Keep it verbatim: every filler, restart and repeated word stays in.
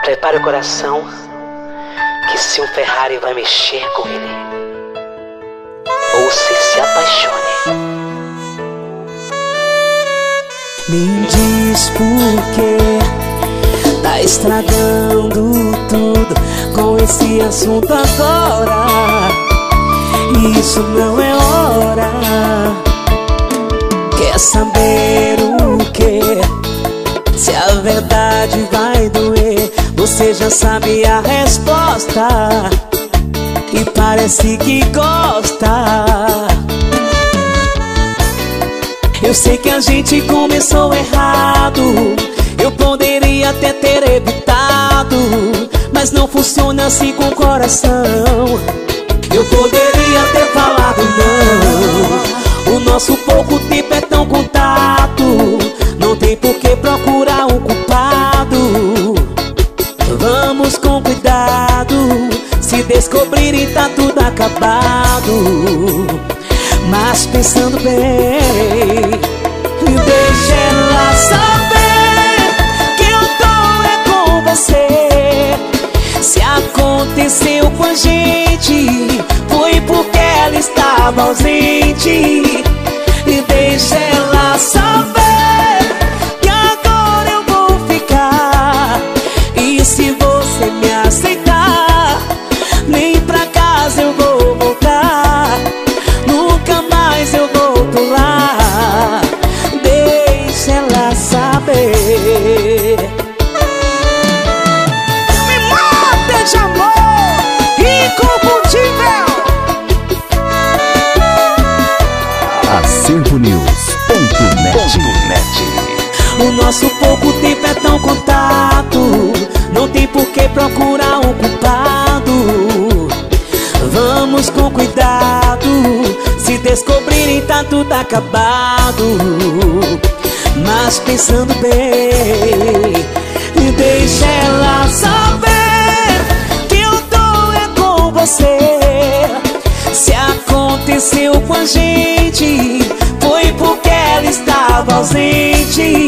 Prepare o coração, que se um Ferrari vai mexer com ele, ou se se apaixone. Me diz por que tá estragando tudo com esse assunto agora. Isso não é hora. Quer saber o que? Se a verdade vai doer, você já sabe a resposta e parece que gosta. Eu sei que a gente começou errado, eu poderia até ter evitado, mas não funciona assim com o coração. Eu poderia ter falado não. O nosso pouco tempo é tão contado, não tem por que procurar um culpado. Vamos com cuidado, se descobrirem tá tudo acabado. Mas pensando bem, deixa ela saber que eu tô é com você. Se aconteceu com a gente, foi porque ela estava ausente. E deixa ela saber que agora eu vou ficar. E se você me aceitar, nem pra casa eu vou voltar. Nunca mais eu volto lá. Deixa ela saber. Me mata de amor incompatível. Acervo News ponto net. O nosso pouco tempo é tão contado, não tem por que procurar um culpado. Vamos com cuidado, se descobrirem tá tudo acabado. Mas pensando bem, deixa ela saber que eu tô é com você. Se aconteceu com a gente, foi porque ela estava ausente.